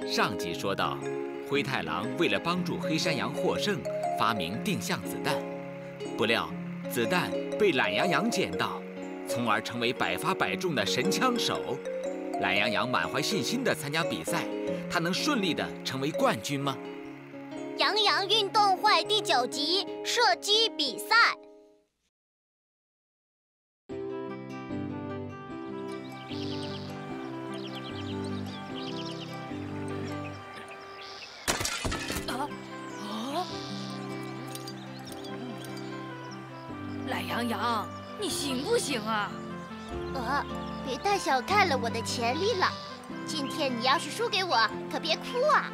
上集说到，灰太狼为了帮助黑山羊获胜，发明定向子弹。不料，子弹被懒羊羊捡到，从而成为百发百中的神枪手。懒羊羊满怀信心地参加比赛，他能顺利地成为冠军吗？ 羊羊运动会第9集射击比赛。 懒羊羊，你行不行啊？ 别太小看了我的潜力了。今天你要是输给我，可别哭啊！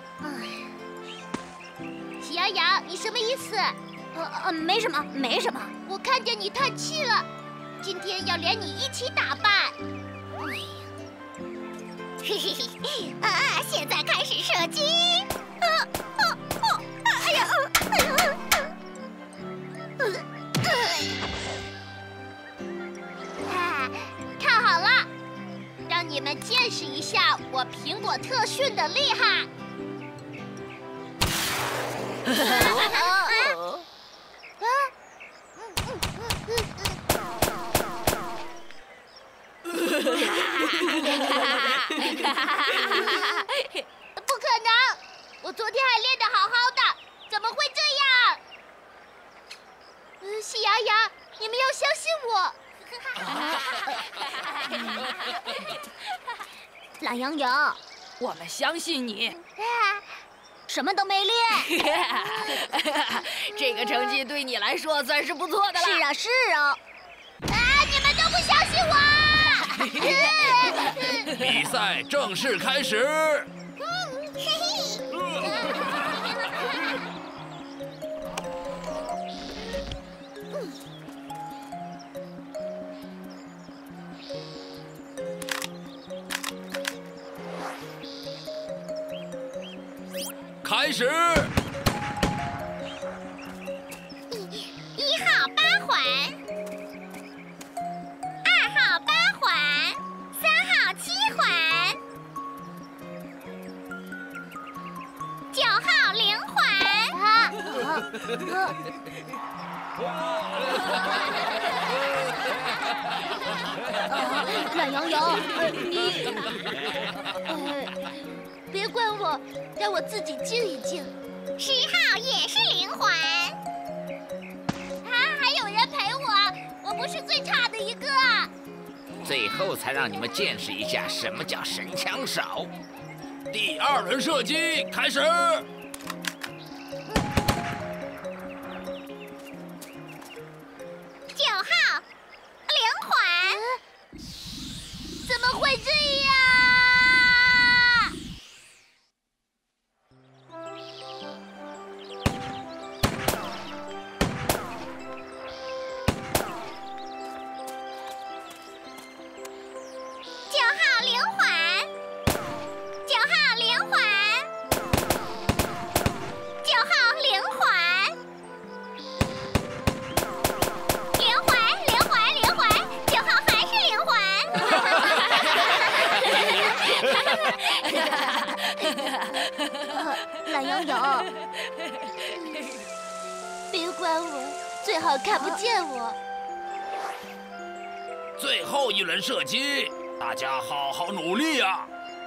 喜羊羊，你什么意思？没什么，没什么。我看见你叹气了，今天要连你一起打败。嘿嘿嘿！现在开始射击！哎呀！看好了，让你们见识一下我苹果特训的厉害！不可能！我昨天还练得好好的，怎么会这样？喜羊羊，你们要相信我！懒羊羊， 我们相信你。 什么都没练。 这个成绩对你来说算是不错的了。 是啊，是啊。你们都不相信我！ 比赛正式开始。开始。 1号8环，2号8环，3号7环，9号0环。懒羊羊，你别怪我，让我自己静一静。10号也是0环。还有人陪我，我不是最差的一个。 最后才让你们见识一下什么叫神枪手。 第2轮射击开始。 9号0环，怎么会这样？懒羊羊，别管我，最好看不见我。 最后1轮射击，大家好好努力呀！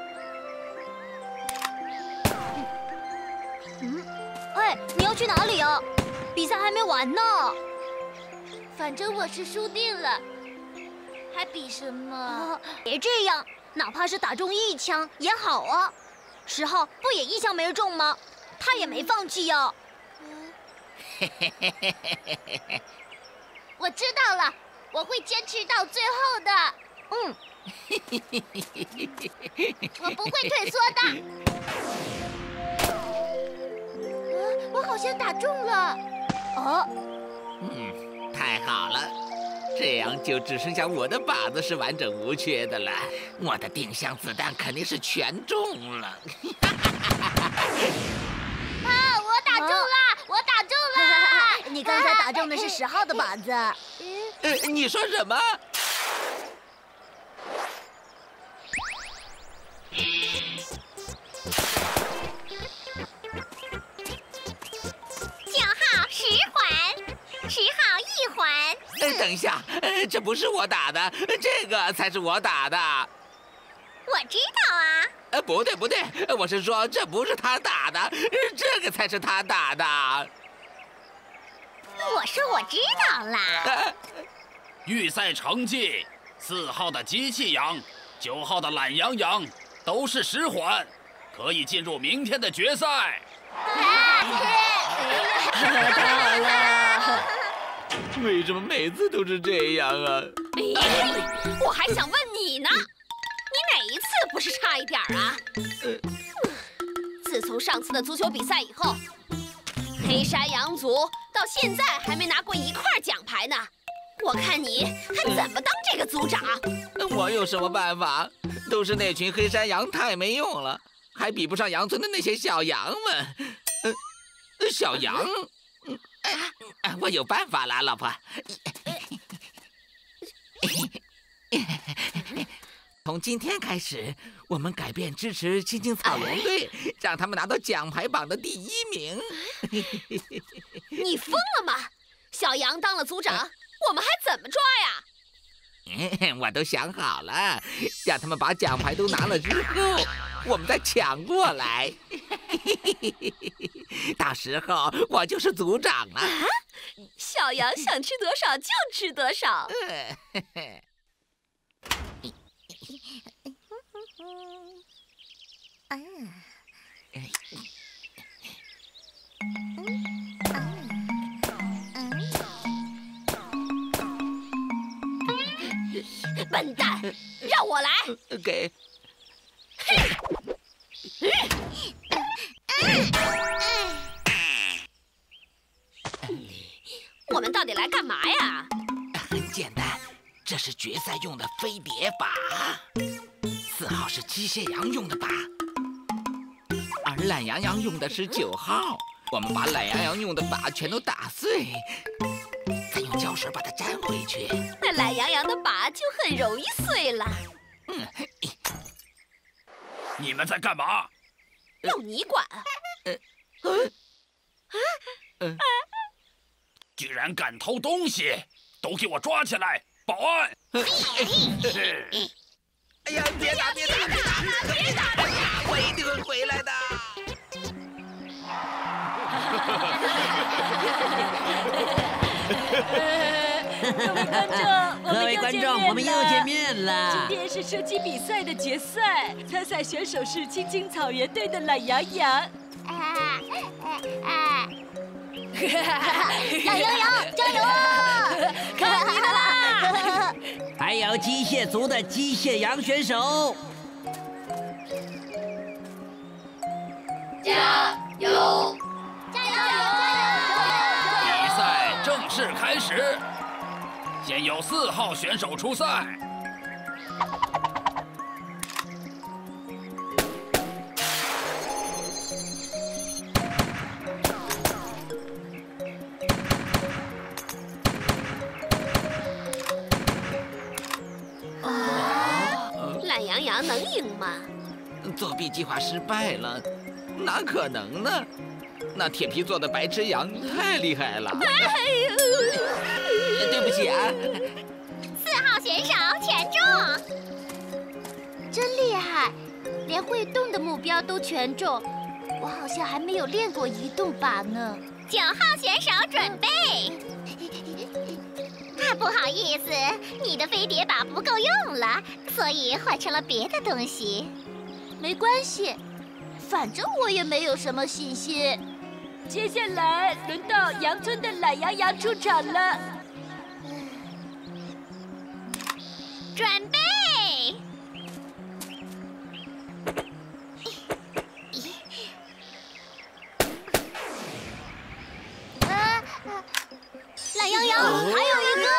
你要去哪里啊？比赛还没完呢。反正我是输定了，还比什么？别这样，哪怕是打中1枪也好啊。10号不也1枪没中吗？他也没放弃呀。我知道了，我会坚持到最后的。我不会退缩的。我好像打中了。 太好了，这样就只剩下我的靶子是完整无缺的了。我的定向子弹肯定是全中了。 我打中了！我打中了！你刚才打中的是10号的靶子。 你说什么？ 等一下，这不是我打的，这个才是我打的。 我知道啊。 不对不对，我是说这不是他打的，这个才是他打的。 我说我知道啦。 预赛成绩，4号的机器羊，9号的懒羊羊都是10环，可以进入明天的决赛。 到了。 为什么每次都是这样啊？ 我还想问你呢，你哪一次不是差一点啊？自从上次的足球比赛以后，黑山羊族到现在还没拿过1块奖牌呢。我看你还怎么当这个组长？ 我有什么办法？都是那群黑山羊太没用了，还比不上羊村的那些小羊们。小羊，我有办法了，老婆。从今天开始，我们改变支持青青草原队，让他们拿到奖牌榜的第1名。 你疯了吗？小羊当了组长，我们还怎么抓呀？ 我都想好了，让他们把奖牌都拿了之后，我们再抢过来。到时候我就是组长了。 小羊想吃多少就吃多少。笨蛋，让我来。 给。 我们到底来干嘛呀？ 很简单，这是决赛用的飞碟靶，4号是机械羊用的靶，而懒羊羊用的是9号。我们把懒羊羊用的靶全都打碎，再用胶水把它粘回去。 那懒羊羊的靶就很容易碎了。 你们在干嘛？ 用你管？ 居然敢偷东西，都给我抓起来！保安！ 哎呀，别打！我一定会回来的。 各位观众，我们又见面了。 今天是射击比赛的决赛，参赛选手是青青草原队的懒羊羊。 懒羊羊，加油啊！ 看你的啦！ 还有机械族的机械羊选手， 加油！ 比赛正式开始，先有4号选手出赛。 懒羊羊能赢吗？ 作弊计划失败了，哪可能呢？那铁皮做的白痴羊太厉害了。对不起啊。 4号选手全中，真厉害，连会动的目标都全中。我好像还没有练过移动靶呢。9号选手准备。不好意思，你的飞碟靶不够用了，所以换成了别的东西。没关系，反正我也没有什么信心。 接下来轮到羊村的懒羊羊出场了， 准备。懒羊羊，还有一个。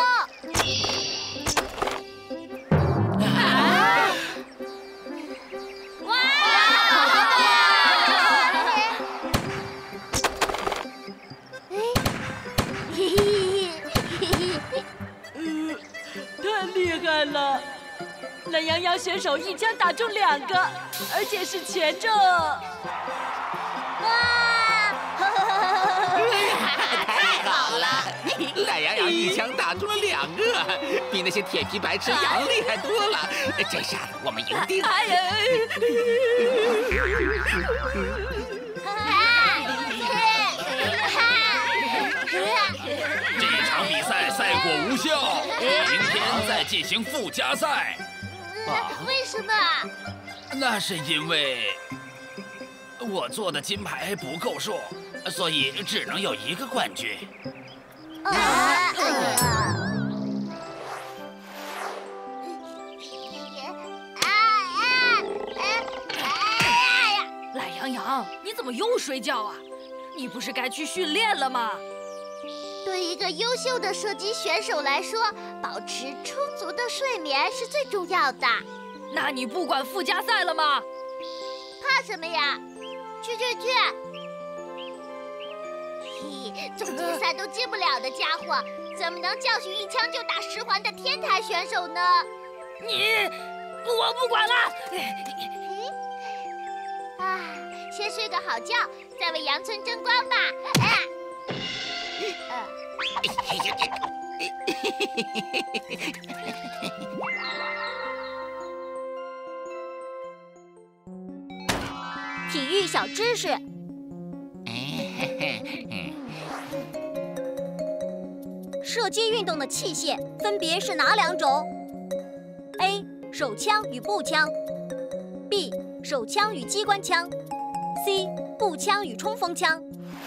太厉害了！懒羊羊选手一枪打中2个，而且是全中。 哇！太好好了。 懒羊羊一枪打中了2个，比那些铁皮白痴羊厉害多了。这下子我们赢定了。 这场比赛赛果无效，明天再进行附加赛。 为什么？ 那是因为我做的金牌不够数，所以只能有1个冠军。 懒羊羊，你怎么又睡觉啊？你不是该去训练了吗？ 对一个优秀的射击选手来说，保持充足的睡眠是最重要的。 那你不管附加赛了吗？ 怕什么呀？去！嘿，总决赛都进不了的家伙，怎么能教训一枪就打10环的天才选手呢？ 我不管了。 先睡个好觉，再为杨村争光吧。体育小知识。射击运动的器械分别是哪2种 ？A. 手枪与步枪 ，B. 手枪与机关枪 ，C. 步枪与冲锋枪。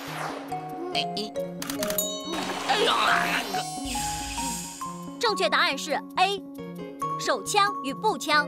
正确答案是 A. 手枪与步枪。